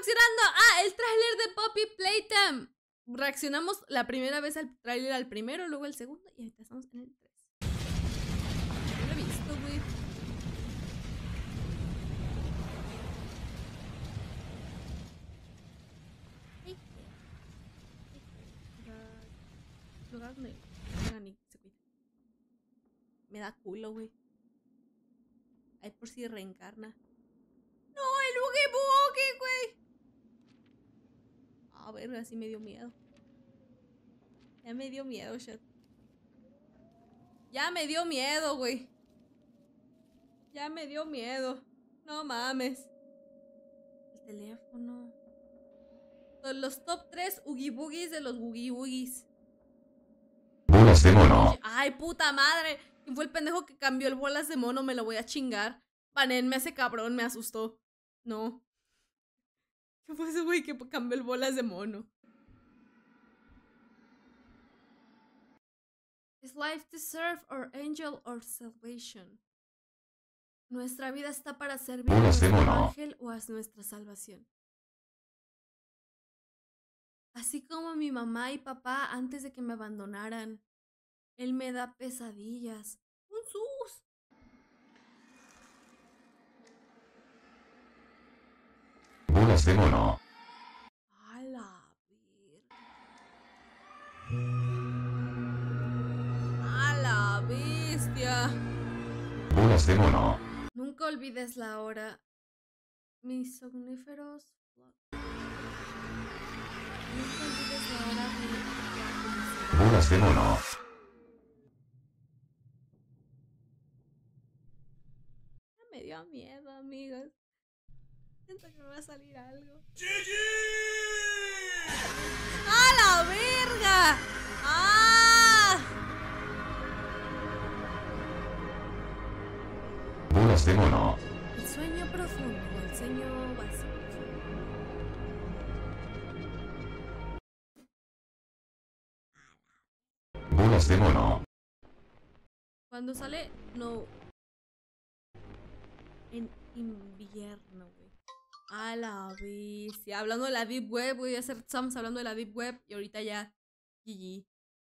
reaccionando a el tráiler de Poppy Playtime. Reaccionamos la primera vez al tráiler al primero, luego al segundo y ahorita estamos en el 3. No lo he visto, güey. Lugar donde se cuida. Me da culo, güey. Ay, por si reencarna. ¡No, el Oogie Boogie, güey! A ver, así me dio miedo. Ya me dio miedo, shit. Ya me dio miedo, güey. Ya me dio miedo. No mames. El teléfono. Los top 3 Oogie Boogies de los Oogie Boogies. Bolas de mono. Ay, puta madre. ¿Quién fue el pendejo que cambió el bolas de mono? Me lo voy a chingar. Banenme a ese cabrón, me asustó. No. ¿Qué fue ese güey que cambió el bolas de mono? Is life to serve or angel or salvation? Nuestra vida está para servir a nuestro ángel o a nuestra salvación. Así como mi mamá y papá antes de que me abandonaran. Él me da pesadillas. ¡Un sus! Bolas de mono. A la verga. A la bestia. Bolas de mono. Nunca olvides la hora. Mis somníferos. Nunca olvides la hora de... Bolas de mono. Me dio miedo, amigos. Siento que me va a salir algo. ¡A la verga! ¡Ah! Bolas de mono. El sueño profundo, el sueño básico. Bolas de mono. Cuando sale, no. En invierno, güey. A la bestia. Hablando de la Deep Web, güey. Estamos hablando de la Deep Web y ahorita ya. GG.